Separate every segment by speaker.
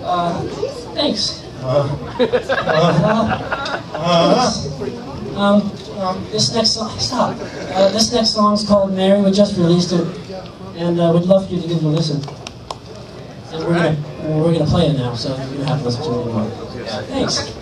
Speaker 1: Thanks. This next song, stop. This next song is called Mary. We just released it, and we'd love for you to give it a listen. And we're gonna play it now, so you have to listen to it anymore. Thanks.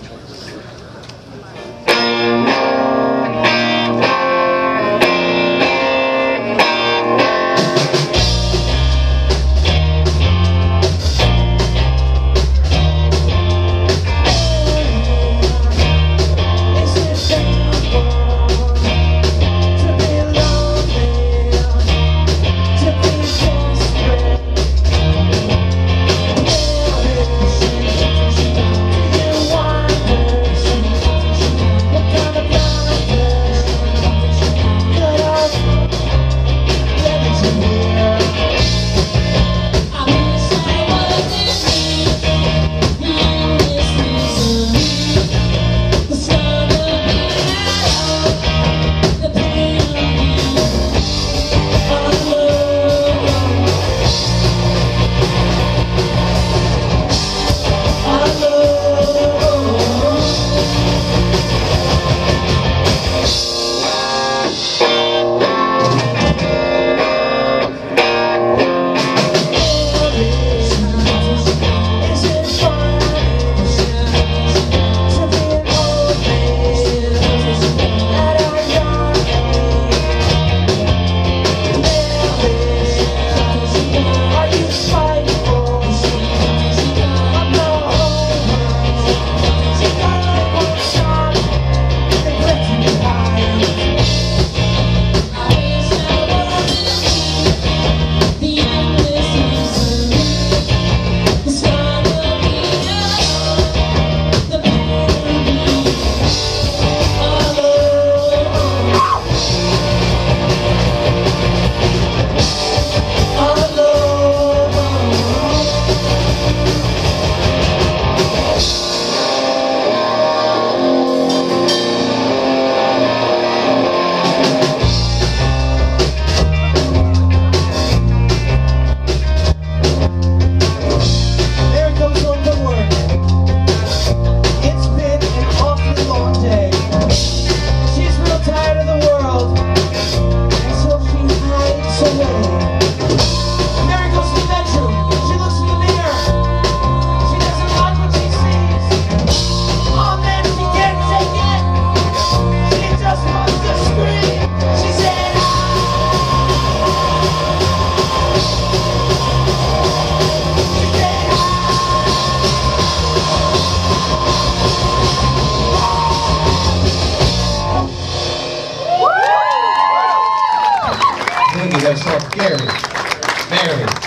Speaker 2: Gary. Mary.